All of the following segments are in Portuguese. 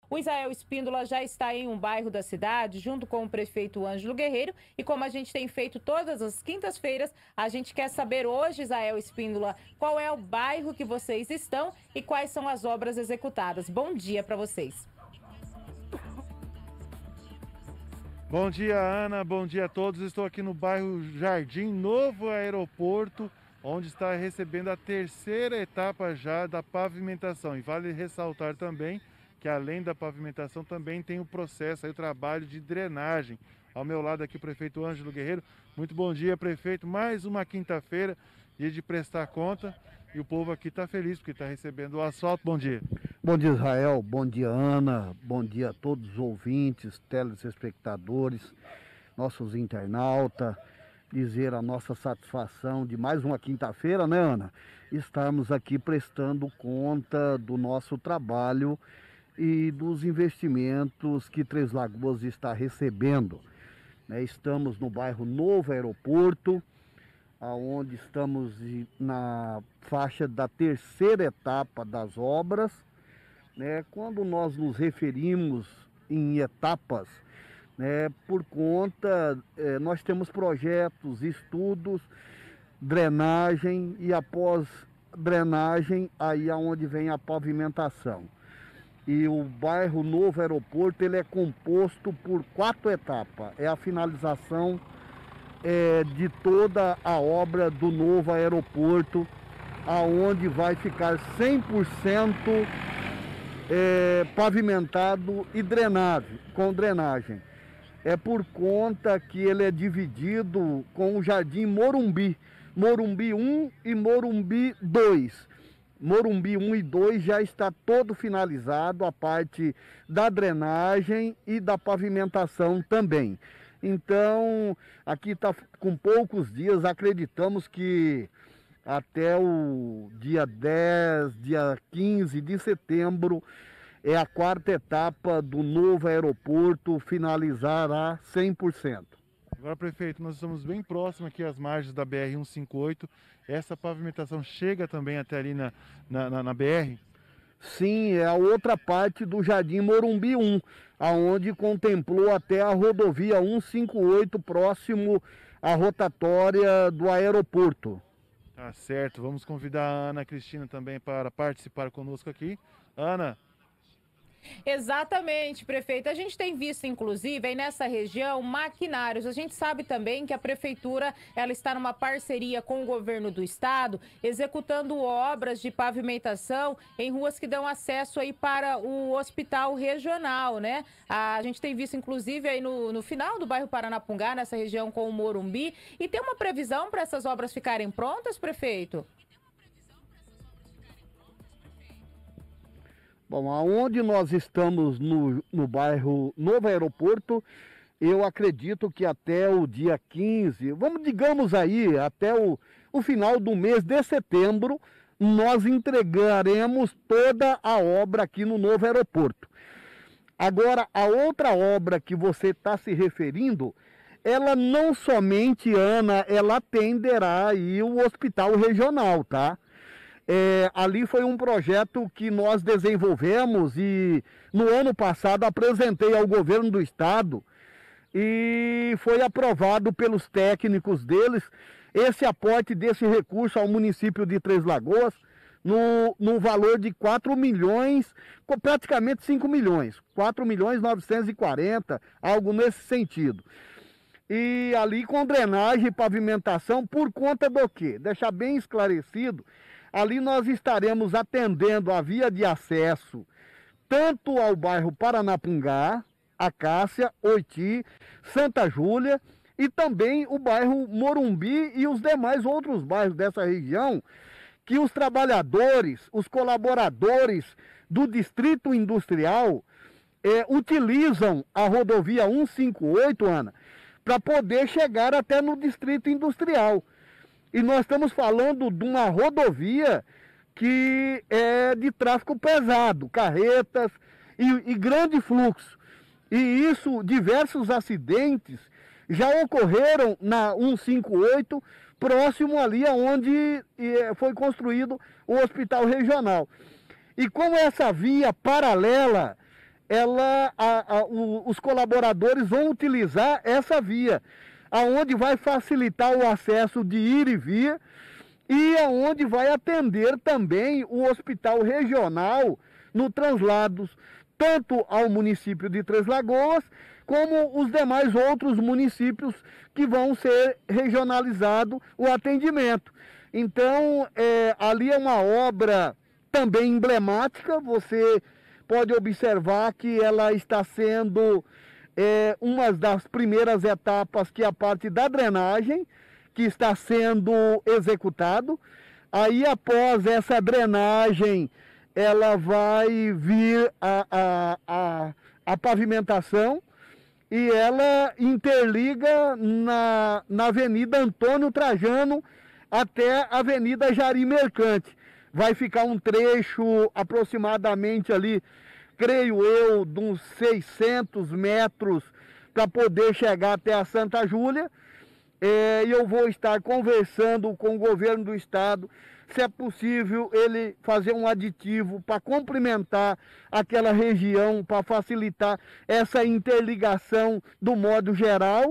O Israel Espíndola já está em um bairro da cidade, junto com o prefeito Ângelo Guerreiro, e como a gente tem feito todas as quintas-feiras, a gente quer saber hoje, Israel Espíndola, qual é o bairro que vocês estão e quais são as obras executadas. Bom dia para vocês. Bom dia, Ana. Bom dia a todos. Estou aqui no bairro Jardim Novo Aeroporto, onde está recebendo a terceira etapa já da pavimentação. E vale ressaltar também que além da pavimentação também tem o processo, aí, o trabalho de drenagem. Ao meu lado aqui o prefeito Ângelo Guerreiro. Muito bom dia, prefeito. Mais uma quinta-feira, dia de prestar conta. E o povo aqui está feliz porque está recebendo o asfalto. Bom dia. Bom dia, Israel. Bom dia, Ana. Bom dia a todos os ouvintes, telespectadores, nossos internautas. Dizer a nossa satisfação de mais uma quinta-feira, né, Ana? Estarmos aqui prestando conta do nosso trabalho e dos investimentos que Três Lagoas está recebendo. Estamos no bairro Novo Aeroporto, onde estamos na faixa da terceira etapa das obras. Quando nós nos referimos em etapas, por conta, nós temos projetos, estudos, drenagem e após drenagem, aí é onde vem a pavimentação. E o bairro Novo Aeroporto, ele é composto por 4 etapas. É a finalização de toda a obra do novo aeroporto, aonde vai ficar 100% pavimentado e com drenagem. É por conta que ele é dividido com o Jardim Morumbi, Morumbi 1 e Morumbi 2. Morumbi 1 e 2 já está todo finalizado, a parte da drenagem e da pavimentação também. Então, aqui está com poucos dias, acreditamos que até o dia 10, dia 15 de setembro, é a 4ª etapa do novo aeroporto, finalizará 100%. Agora, prefeito, nós estamos bem próximos aqui às margens da BR-158. Essa pavimentação chega também até ali na BR? Sim, é a outra parte do Jardim Morumbi 1, aonde contemplou até a rodovia 158, próximo à rotatória do aeroporto. Tá certo, vamos convidar a Ana Cristina também para participar conosco aqui. Ana. Exatamente, prefeito. A gente tem visto, inclusive, aí nessa região, maquinários. A gente sabe também que a prefeitura ela está numa parceria com o governo do estado, executando obras de pavimentação em ruas que dão acesso aí para o hospital regional, né? A gente tem visto, inclusive, aí no final do bairro Paranapungá, nessa região com o Morumbi. E tem uma previsão para essas obras ficarem prontas, prefeito? Bom, aonde nós estamos no bairro Novo Aeroporto, eu acredito que até o dia 15, digamos aí, até o final do mês de setembro, nós entregaremos toda a obra aqui no Novo Aeroporto. Agora, a outra obra que você está se referindo, ela não somente, Ana, ela atenderá aí o hospital regional, tá? Ali foi um projeto que nós desenvolvemos e no ano passado apresentei ao governo do estado e foi aprovado pelos técnicos deles esse aporte desse recurso ao município de Três Lagoas no valor de 4 milhões, praticamente 5 milhões, 4 milhões 940, algo nesse sentido. E ali com drenagem e pavimentação por conta do quê? Deixar bem esclarecido. Ali nós estaremos atendendo a via de acesso tanto ao bairro Paranapungá, Acácia, Oiti, Santa Júlia e também o bairro Morumbi e os demais outros bairros dessa região que os trabalhadores, os colaboradores do Distrito Industrial utilizam a rodovia 158, Ana, para poder chegar até no Distrito Industrial. E nós estamos falando de uma rodovia que é de tráfego pesado, carretas e grande fluxo. E isso, diversos acidentes já ocorreram na 158, próximo ali onde foi construído o hospital regional. E como essa via paralela, os colaboradores vão utilizar essa via, aonde vai facilitar o acesso de ir e vir, e aonde vai atender também o hospital regional no translados, tanto ao município de Três Lagoas, como os demais outros municípios que vão ser regionalizado o atendimento. Então, ali é uma obra também emblemática. Você pode observar que ela está sendo uma das primeiras etapas, que é a parte da drenagem, que está sendo executado. Aí, após essa drenagem, ela vai vir a pavimentação, e ela interliga na Avenida Antônio Trajano até a Avenida Jari Mercante. Vai ficar um trecho aproximadamente ali, creio eu, de uns 600 metros para poder chegar até a Santa Júlia. E eu vou estar conversando com o governo do estado se é possível ele fazer um aditivo para complementar aquela região, para facilitar essa interligação do modo geral.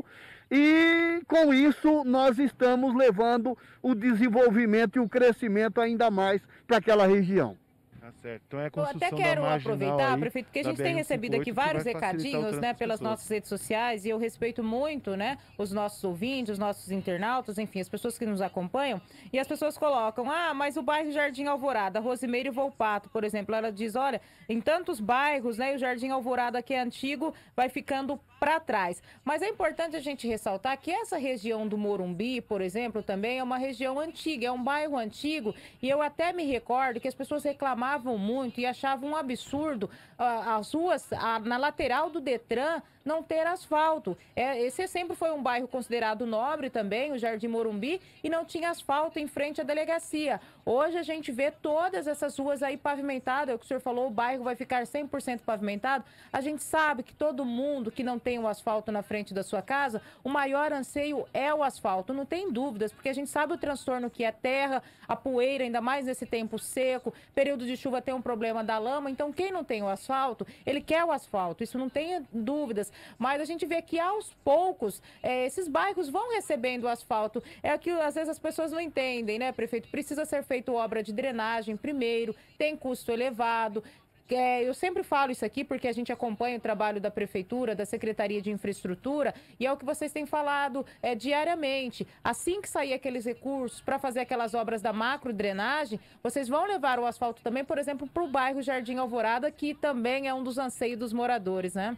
E com isso nós estamos levando o desenvolvimento e o crescimento ainda mais para aquela região. Tá certo. Então é a Eu construção até quero da marginal aproveitar, aí, prefeito, porque a gente da tem recebido aqui BR-158, vários que vai facilitar o recadinhos, trânsito né, das pelas pessoas. nossas redes sociais, e eu respeito muito, né, os nossos ouvintes, os nossos internautas, enfim, as pessoas que nos acompanham, e as pessoas colocam, mas o bairro Jardim Alvorada, Rosimeire Volpato, por exemplo, ela diz, olha, em tantos bairros, né, e o Jardim Alvorada, que é antigo, vai ficando para trás. Mas é importante a gente ressaltar que essa região do Morumbi, por exemplo, também é uma região antiga, é um bairro antigo, e eu até me recordo que as pessoas reclamavam muito e achavam um absurdo as ruas na lateral do Detran não ter asfalto. Esse sempre foi um bairro considerado nobre também, o Jardim Morumbi, e não tinha asfalto em frente à delegacia. Hoje a gente vê todas essas ruas aí pavimentadas, é o que o senhor falou, o bairro vai ficar 100% pavimentado. A gente sabe que todo mundo que não tem o asfalto na frente da sua casa, o maior anseio é o asfalto, não tem dúvidas, porque a gente sabe o transtorno que é terra, a poeira, ainda mais nesse tempo seco, período de chuva tem um problema da lama, então quem não tem o asfalto, ele quer o asfalto, isso não tem dúvidas. Mas a gente vê que aos poucos esses bairros vão recebendo o asfalto. É que às vezes as pessoas não entendem, né, prefeito? Precisa ser feita obra de drenagem primeiro, tem custo elevado. Eu sempre falo isso aqui porque a gente acompanha o trabalho da Prefeitura, da Secretaria de Infraestrutura, e é o que vocês têm falado diariamente. Assim que sair aqueles recursos para fazer aquelas obras da macro drenagem, vocês vão levar o asfalto também, por exemplo, para o bairro Jardim Alvorada, que também é um dos anseios dos moradores, né?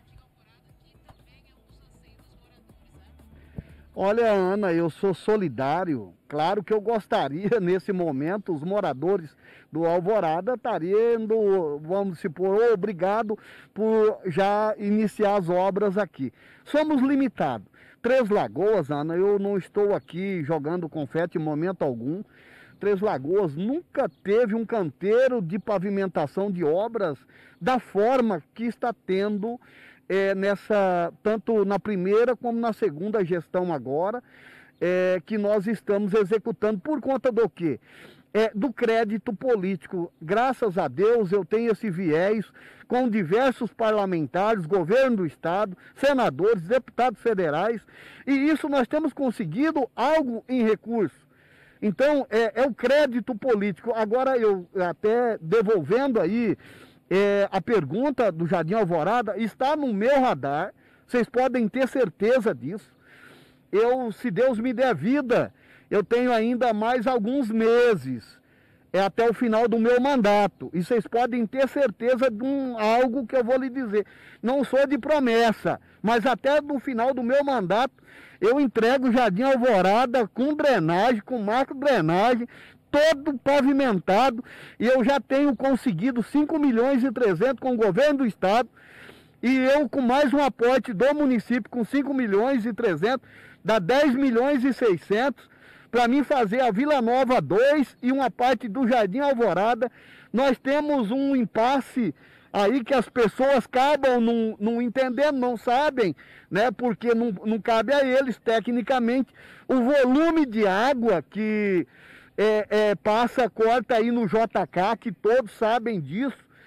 Olha, Ana, eu sou solidário. Claro que eu gostaria, nesse momento, os moradores do Alvorada estariam, vamos supor, obrigado por já iniciar as obras aqui. Somos limitados. Três Lagoas, Ana, eu não estou aqui jogando confete em momento algum. Três Lagoas nunca teve um canteiro de pavimentação de obras da forma que está tendo tanto na primeira como na segunda gestão agora, que nós estamos executando. Por conta do quê? Do crédito político. Graças a Deus eu tenho esse viés com diversos parlamentares, governo do estado, senadores, deputados federais, e isso nós temos conseguido algo em recurso. Então, é o crédito político. Agora, eu até devolvendo aí a pergunta do Jardim Alvorada, está no meu radar, vocês podem ter certeza disso. Se Deus me der vida, eu tenho ainda mais alguns meses, até o final do meu mandato, e vocês podem ter certeza de algo que eu vou lhe dizer. Não sou de promessa, mas até no final do meu mandato, eu entrego o Jardim Alvorada com drenagem, com macro drenagem, todo pavimentado, e eu já tenho conseguido 5.300.000 com o governo do estado, e eu com mais um aporte do município com 5.300.000, dá 10.600.000, para mim fazer a Vila Nova 2 e uma parte do Jardim Alvorada. Nós temos um impasse aí que as pessoas acabam não entendendo, não sabem, né, porque não cabe a eles tecnicamente o volume de água que corta aí no JK, que todos sabem disso,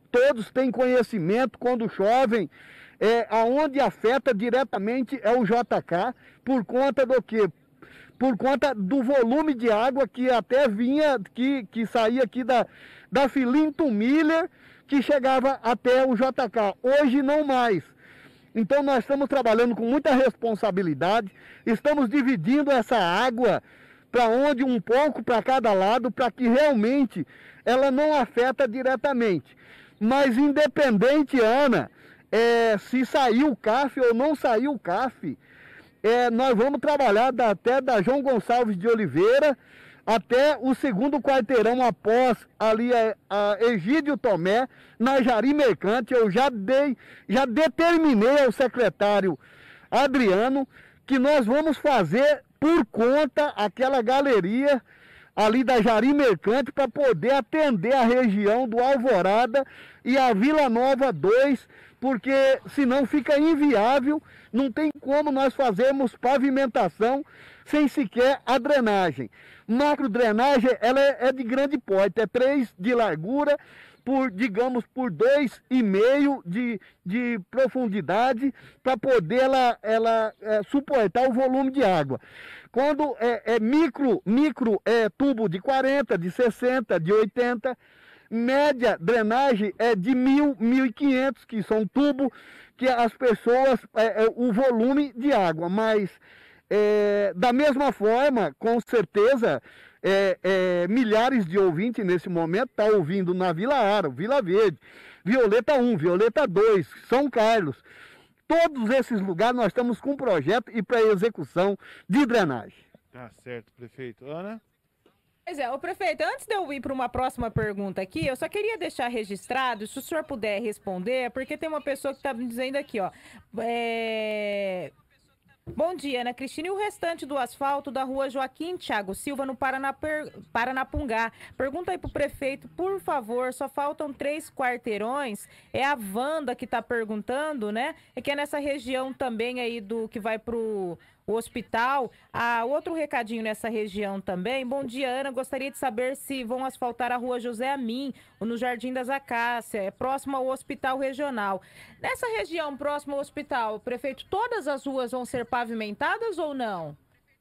todos têm conhecimento, quando chovem, aonde afeta diretamente é o JK, por conta do quê? Por conta do volume de água que até vinha, que saía aqui da Filinto Miller, que chegava até o JK. Hoje não mais. Então nós estamos trabalhando com muita responsabilidade, estamos dividindo essa água para onde um pouco para cada lado, para que realmente ela não afeta diretamente. Mas independente, Ana, se saiu o CAF ou não saiu o CAF, nós vamos trabalhar até da João Gonçalves de Oliveira até o segundo quarteirão após ali a Egídio Tomé, na Jari Mercante. Eu já determinei ao secretário Adriano que nós vamos fazer por conta aquela galeria ali da Jari Mercante para poder atender a região do Alvorada e a Vila Nova 2, porque senão fica inviável, não tem como nós fazermos pavimentação sem sequer a drenagem. Macro drenagem, ela é de grande porte, é 3 de largura, digamos, por 2,5 de profundidade, para poder ela suportar o volume de água. Quando micro é tubo de 40, de 60, de 80, média drenagem é de 1.000, 1.500, que são tubos que as pessoas, o volume de água, mas da mesma forma, com certeza, milhares de ouvintes nesse momento estão ouvindo na Vila Ara, Vila Verde, Violeta 1, Violeta 2, São Carlos. Todos esses lugares nós estamos com projeto e para execução de drenagem. Tá certo, prefeito. Ana? Pois é, prefeito, antes de eu ir para uma próxima pergunta aqui, eu só queria deixar registrado, se o senhor puder responder, porque tem uma pessoa que está me dizendo aqui, ó. Bom dia, Ana Cristina. E o restante do asfalto da rua Joaquim Thiago Silva, no Paranapungá? Pergunta aí pro prefeito, por favor, só faltam 3 quarteirões. É a Wanda que tá perguntando, né? É que é nessa região também aí que vai pro hospital. Outro recadinho nessa região também. Bom dia, Ana. Gostaria de saber se vão asfaltar a rua José Amin, no Jardim das Acácias, próximo ao hospital regional. Nessa região próxima ao hospital, prefeito, todas as ruas vão ser pavimentadas ou não?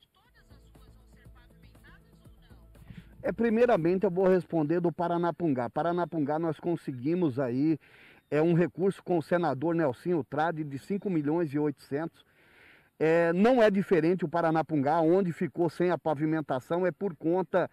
Primeiramente eu vou responder do Paranapungá. Paranapungá nós conseguimos aí um recurso com o senador Nelsinho Trade de 5.800.000. Não é diferente o Paranapungá, onde ficou sem a pavimentação, é por conta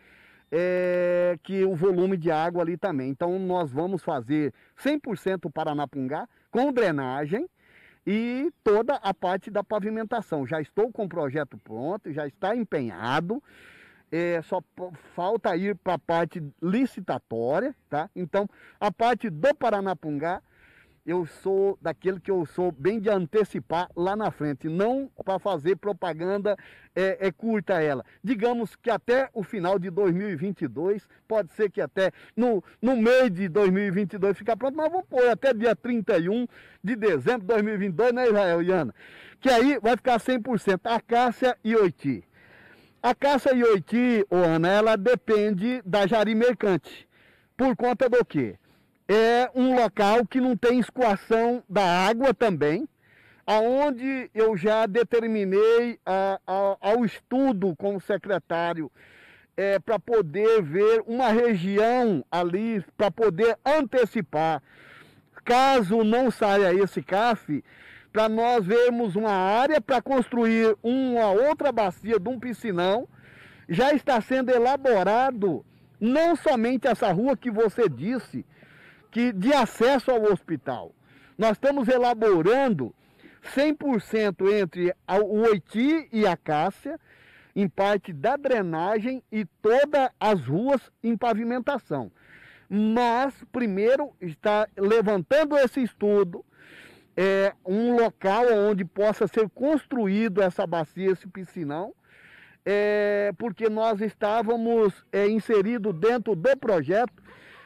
que o volume de água ali também. Então nós vamos fazer 100% o Paranapungá com drenagem e toda a parte da pavimentação. Já estou com o projeto pronto, já está empenhado, só falta ir para a parte licitatória, tá? Então a parte do Paranapungá, eu sou daquele que eu sou bem de antecipar lá na frente, não para fazer propaganda curta ela. Digamos que até o final de 2022, pode ser que até no meio de 2022 ficar pronto, mas vamos pôr até dia 31 de dezembro de 2022, né, Israel e Ana? Que aí vai ficar 100%, Acácia e Oiti. A Acácia e Oiti, Ana, ela depende da Jari Mercante. Por conta do quê? É um local que não tem escoação da água também, aonde eu já determinei ao estudo com o secretário para poder ver uma região ali, para poder antecipar, caso não saia esse CAF, para nós vermos uma área para construir uma outra bacia de um piscinão. Já está sendo elaborado não somente essa rua que você disse, que de acesso ao hospital. Nós estamos elaborando 100% entre o Oiti e a Acácia, em parte da drenagem e todas as ruas em pavimentação. Mas, primeiro, está levantando esse estudo, um local onde possa ser construído essa bacia, esse piscinão, porque nós estávamos inseridos dentro do projeto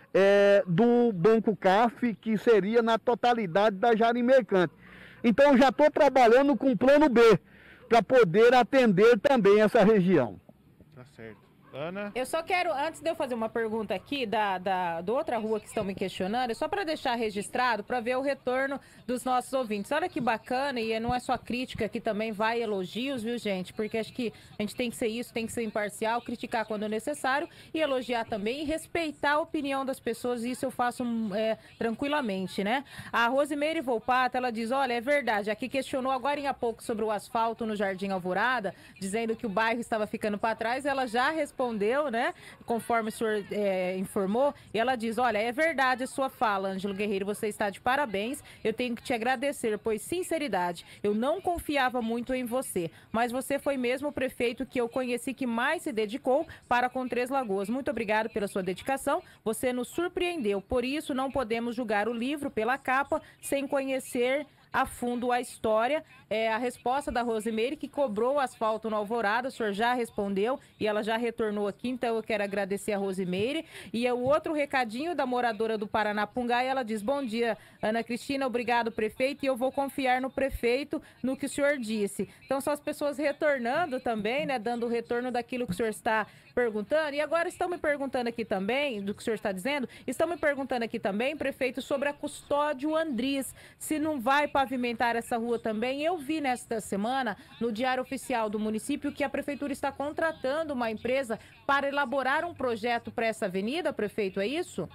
do Banco CAF, que seria na totalidade da Jari Mercante. Então já estou trabalhando com o plano B, para poder atender também essa região. Tá certo. Ana? Eu só quero, antes de eu fazer uma pergunta aqui da outra rua que estão me questionando, é só para deixar registrado, para ver o retorno dos nossos ouvintes. Olha que bacana, e não é só crítica, aqui também vai elogios, viu, gente? Porque acho que a gente tem que ser isso, tem que ser imparcial, criticar quando necessário e elogiar também e respeitar a opinião das pessoas, e isso eu faço tranquilamente, né? A Rosimeire Volpato, ela diz, olha, é verdade, aqui questionou agora há pouco sobre o asfalto no Jardim Alvorada, dizendo que o bairro estava ficando para trás, ela já respondeu, né, conforme o senhor informou, e ela diz, olha, é verdade a sua fala, Ângelo Guerreiro, você está de parabéns, eu tenho que te agradecer, pois, sinceridade, eu não confiava muito em você, mas você foi mesmo o prefeito que eu conheci que mais se dedicou para com Três Lagoas. Muito obrigado pela sua dedicação, você nos surpreendeu, por isso não podemos julgar o livro pela capa sem conhecer a fundo a história. A resposta da Rosimeire, que cobrou o asfalto no Alvorada, o senhor já respondeu e ela já retornou aqui, então eu quero agradecer a Rosimeire. E o outro recadinho da moradora do Paranapunga, ela diz, bom dia, Ana Cristina, obrigado, prefeito, e eu vou confiar no prefeito, no que o senhor disse. Então são as pessoas retornando também, né, dando o retorno daquilo que o senhor está perguntando. E agora estão me perguntando aqui também, do que o senhor está dizendo, estão me perguntando aqui também, prefeito, sobre a Custódio Andriz, se não vai pavimentar essa rua também. Eu vi nesta semana, no Diário Oficial do município, que a prefeitura está contratando uma empresa para elaborar um projeto para essa avenida, prefeito, é isso?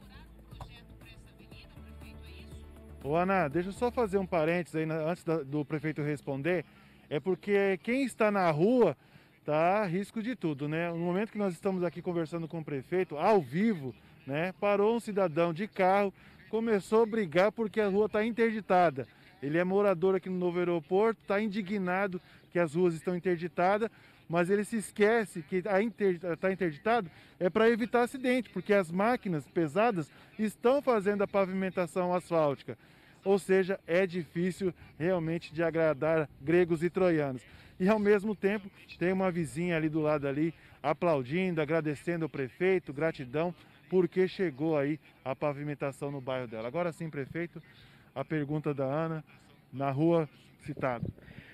Ô, Ana, deixa eu só fazer um parênteses aí, antes do prefeito responder, é porque quem está na rua tá a risco de tudo, né? No momento que nós estamos aqui conversando com o prefeito, ao vivo, né, parou um cidadão de carro, começou a brigar porque a rua está interditada. Ele é morador aqui no novo aeroporto, está indignado que as ruas estão interditadas, mas ele se esquece que está interditado é para evitar acidente, porque as máquinas pesadas estão fazendo a pavimentação asfáltica. Ou seja, é difícil realmente de agradar gregos e troianos. E ao mesmo tempo tem uma vizinha ali do lado ali aplaudindo, agradecendo ao prefeito, gratidão, porque chegou aí a pavimentação no bairro dela. Agora sim, prefeito, a pergunta da Ana, na rua citada.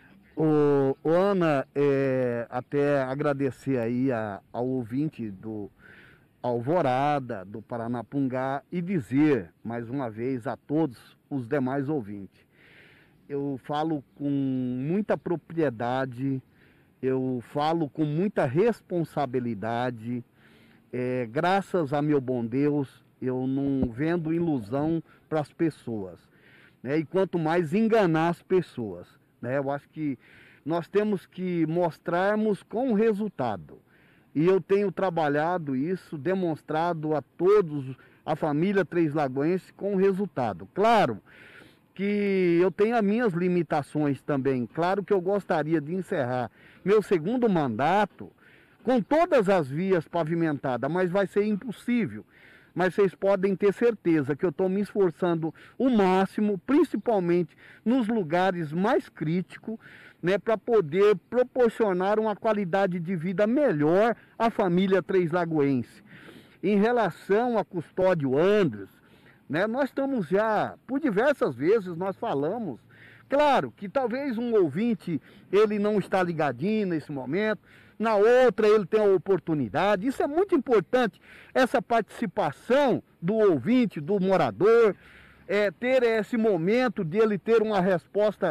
Ana, até agradecer aí ao ouvinte do Alvorada, do Paranapungá, e dizer mais uma vez a todos os demais ouvintes. Eu falo com muita propriedade, eu falo com muita responsabilidade, graças a meu bom Deus, eu não vendo ilusão para as pessoas, né? E quanto mais enganar as pessoas, né? Eu acho que nós temos que mostrarmos com resultado. E eu tenho trabalhado isso, demonstrado a todos, a família Três Lagoense, com resultado. Claro que eu tenho as minhas limitações também. Claro que eu gostaria de encerrar meu segundo mandato com todas as vias pavimentadas, mas vai ser impossível. Mas vocês podem ter certeza que eu estou me esforçando o máximo, principalmente nos lugares mais críticos, né, para poder proporcionar uma qualidade de vida melhor à família Três Lagoense. Em relação a Custódio Andriz, né, nós estamos já, por diversas vezes nós falamos, claro que talvez um ouvinte, ele não está ligadinho nesse momento, na outra ele tem a oportunidade. Isso é muito importante, essa participação do ouvinte, do morador, ter esse momento dele ter uma resposta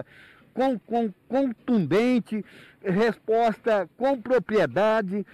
contundente, resposta com propriedade.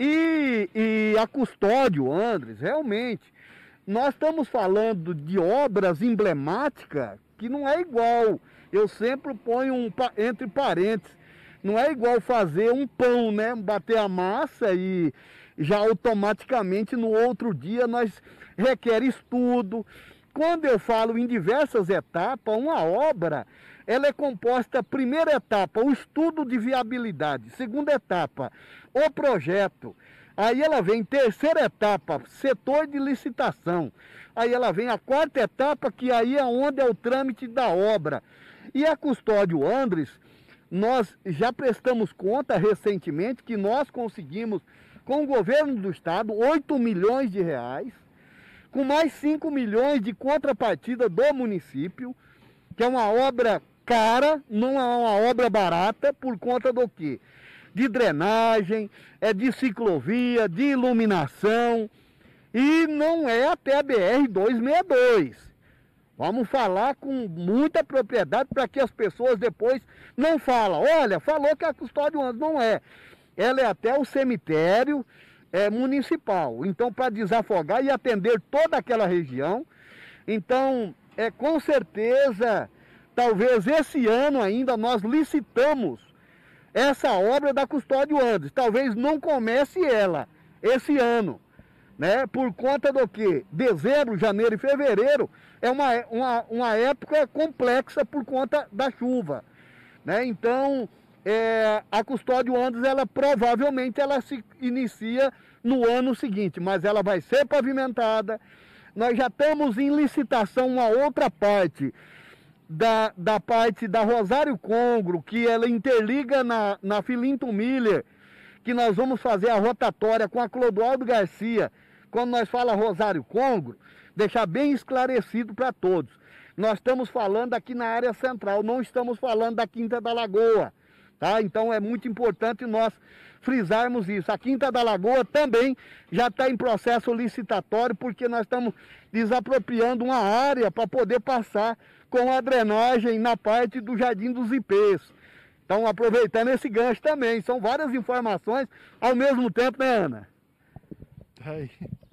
E a Custódio Andriz, realmente, nós estamos falando de obras emblemáticas que não é igual. Eu sempre ponho entre parênteses, não é igual fazer um pão, né? Bater a massa e já automaticamente no outro dia nós requer estudo. Quando eu falo em diversas etapas, uma obra, ela é composta, primeira etapa, o estudo de viabilidade, segunda etapa, o projeto. Aí ela vem terceira etapa, setor de licitação. Aí ela vem a quarta etapa, que aí é onde é o trâmite da obra. E a Custódio Andriz, nós já prestamos conta recentemente que nós conseguimos, com o governo do estado, 8 milhões de reais, com mais 5 milhões de contrapartida do município, que é uma obra cara, não é uma obra barata, por conta do quê? de drenagem, é de ciclovia, de iluminação, e não é até a BR-262. Vamos falar com muita propriedade para que as pessoas depois não falem, olha, falou que a Custódio Anderson, não é. Ela é até o cemitério municipal, então para desafogar e atender toda aquela região. Então, com certeza, talvez esse ano ainda nós licitamos essa obra da Custódio Anderson. Talvez não comece ela esse ano, né? Por conta do que dezembro, janeiro e fevereiro é uma época complexa por conta da chuva, né? Então, a Custódio Anderson, ela provavelmente ela se inicia no ano seguinte, mas ela vai ser pavimentada. Nós já estamos em licitação uma outra parte, da parte da Rosário Congro, que ela interliga na Filinto Miller, que nós vamos fazer a rotatória com a Clodoaldo Garcia. Quando nós falamos Rosário Congro, deixar bem esclarecido para todos. Nós estamos falando aqui na área central, não estamos falando da Quinta da Lagoa, tá? Então é muito importante nós frisarmos isso. A Quinta da Lagoa também já está em processo licitatório, porque nós estamos desapropriando uma área para poder passar com a drenagem na parte do Jardim dos Ipês. Então, aproveitando esse gancho também, são várias informações ao mesmo tempo, né, Ana? Tá aí.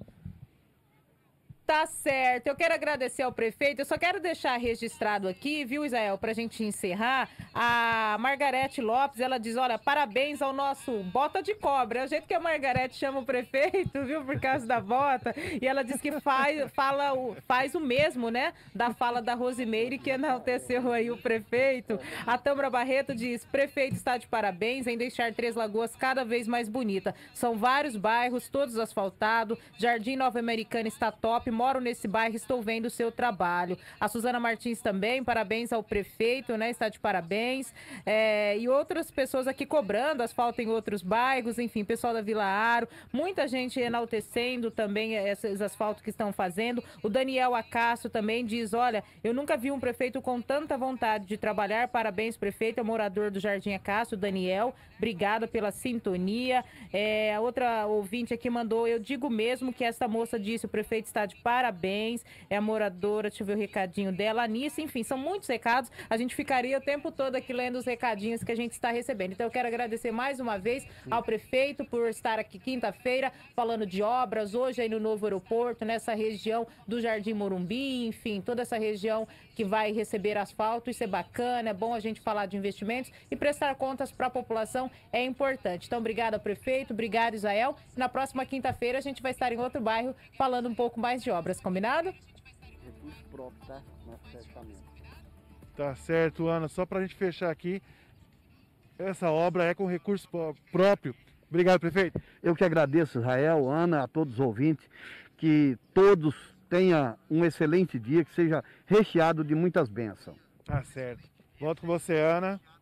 Tá certo, eu quero agradecer ao prefeito, eu só quero deixar registrado aqui, viu, Israel, pra gente encerrar, a Margarete Lopes, ela diz, olha, parabéns ao nosso bota de cobra, é o jeito que a Margarete chama o prefeito, viu, por causa da bota, e ela diz que faz o mesmo, né, da fala da Rosimeire, que enalteceu aí o prefeito. A Tâmara Barreto diz, prefeito está de parabéns em deixar Três Lagoas cada vez mais bonita, são vários bairros, todos asfaltados, Jardim Nova Americana está top, moro nesse bairro, estou vendo o seu trabalho. A Suzana Martins também, parabéns ao prefeito, né? Está de parabéns. E outras pessoas aqui cobrando asfalto em outros bairros, enfim, pessoal da Vila Aro, muita gente enaltecendo também esses asfaltos que estão fazendo. O Daniel Acácio também diz, olha, eu nunca vi um prefeito com tanta vontade de trabalhar, parabéns, prefeito, é morador do Jardim Acácio, Daniel, obrigada pela sintonia. A outra ouvinte aqui mandou, eu digo mesmo que essa moça disse, o prefeito está de parabéns, é a moradora, deixa eu ver o recadinho dela, Anice, enfim, são muitos recados, a gente ficaria o tempo todo aqui lendo os recadinhos que a gente está recebendo. Então eu quero agradecer mais uma vez ao prefeito por estar aqui quinta-feira falando de obras, hoje aí no novo aeroporto, nessa região do Jardim Morumbi, enfim, toda essa região que vai receber asfalto, isso é bacana, é bom a gente falar de investimentos e prestar contas para a população é importante. Então, obrigado ao prefeito, obrigado, Israel. Na próxima quinta-feira a gente vai estar em outro bairro falando um pouco mais de obras, combinado? Recurso próprio, tá? Nosso fechamento. Tá certo, Ana. Só para a gente fechar aqui, essa obra é com recurso próprio. Obrigado, prefeito. Eu que agradeço, Israel, Ana, a todos os ouvintes, que todos tenham um excelente dia, que seja recheado de muitas bênçãos. Tá certo. Volto com você, Ana.